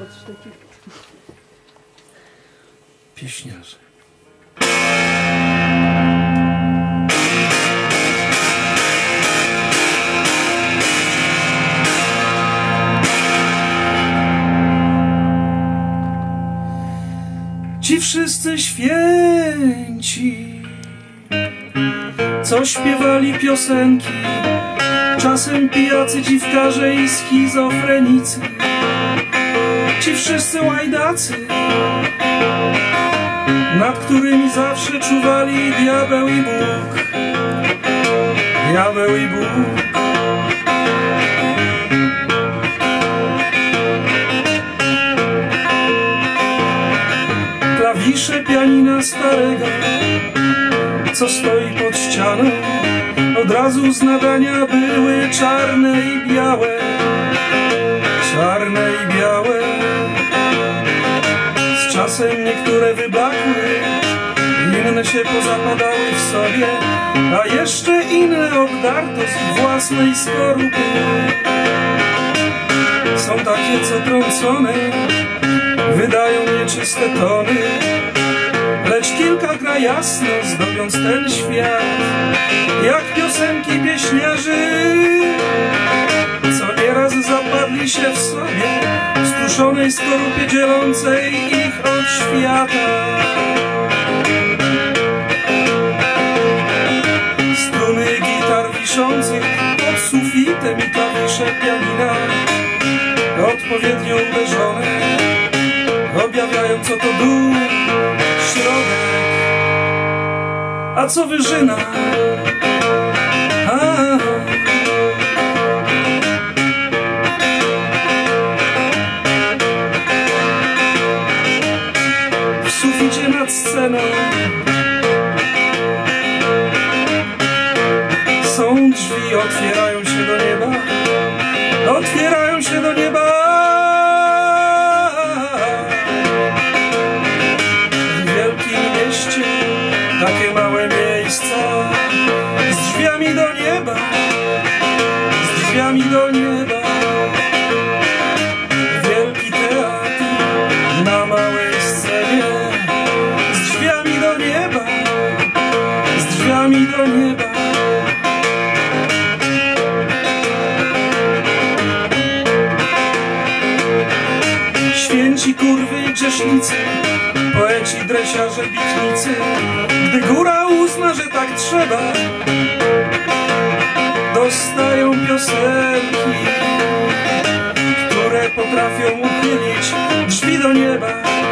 Pieśniarze. Ci wszyscy święci, co śpiewali piosenki, czasem pijacy dziwkarze i schizofrenicy. Ci wszyscy łajdacy, nad którymi zawsze czuwali diabeł i Bóg. Diabeł i Bóg. Klawisze pianina starego, co stoi pod ścianą, od razu z nadania były czarne i białe. Czarne i białe. Z czasem niektóre wyblakły, inne się pozapadały w sobie, a jeszcze inne obdarto z własnej skorupy. Są takie, co trącone wydają nieczyste tony, lecz kilka gra jasno, zdobiąc ten świat, jak piosenki pieśniarzy, co nieraz zapadli się w sobie, w skruszonej skorupie dzielącej ich od świata. Struny gitar wiszących pod sufitem i klawisze pianina odpowiednio uderzone objawiają, co to dół, środek, a co wyżyna. W suficie nad sceną są drzwi, otwierają się do nieba, otwierają się do nieba. Takie małe miejsca z drzwiami do nieba, z drzwiami do nieba. Wielki teatr na małej scenie, z drzwiami do nieba, z drzwiami do nieba. Święci kurwy i grzesznicy, poeci, dresiarze, bitnicy, gdy góra uzna, że tak trzeba, dostają piosenki, które potrafią uchylić drzwi do nieba.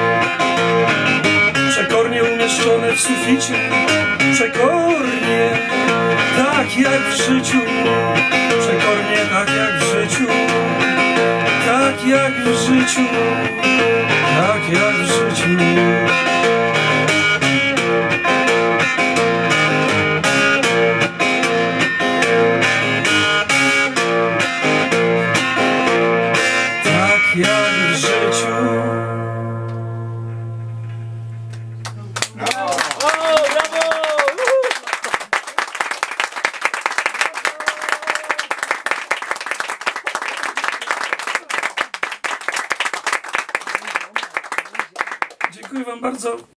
Przekornie umieszczone w suficie, przekornie, tak jak w życiu, przekornie, tak jak w życiu, tak jak w życiu, tak jak w życiu. Tak jak w życiu. Dziękuję wam bardzo.